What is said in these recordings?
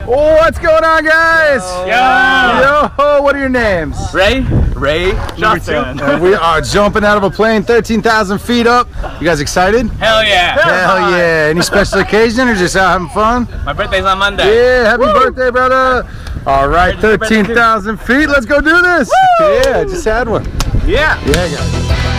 Oh, what's going on, guys? Yo, what are your names? Ray, number 2. And we are jumping out of a plane 13,000 feet up. You guys excited? Hell yeah. Hell yeah. Any special occasion or just out having fun? My birthday's on Monday. Yeah, happy birthday, brother. All right, 13,000 feet. Let's go do this. Woo! Yeah, just had one. Yeah. Yeah, guys.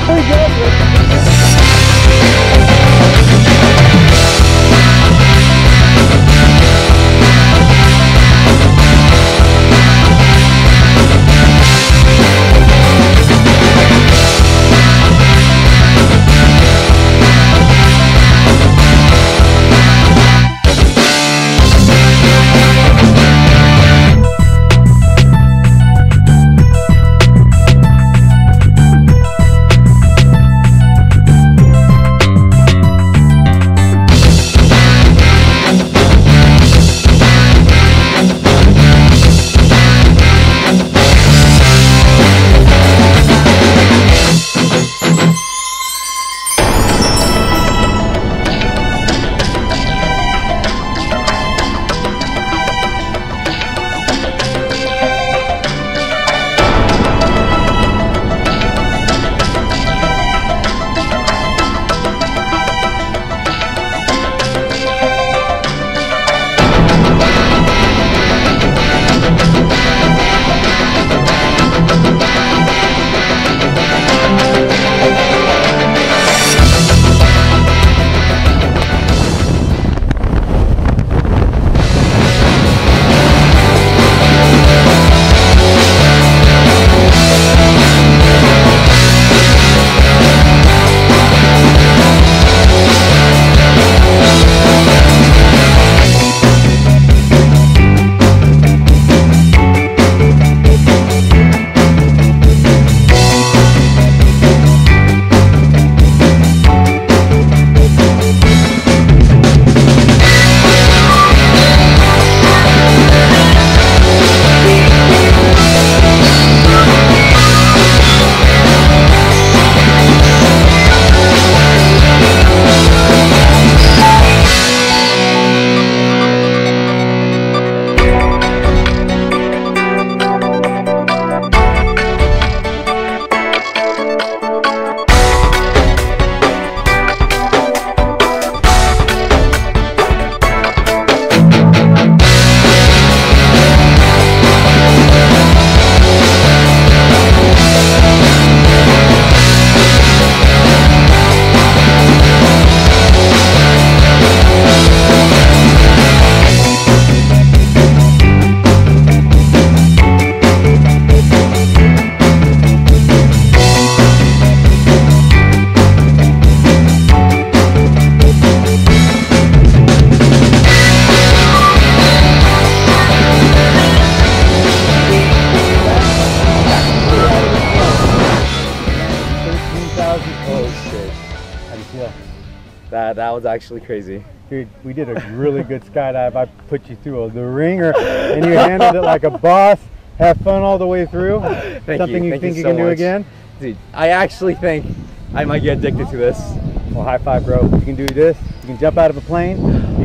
That was actually crazy. Dude, we did a really good skydive. I put you through the ringer and you handled it like a boss. Have fun all the way through. Something you think you can do again? Dude, I actually think I might get addicted to this. Well, high five, bro. You can do this. You can jump out of a plane.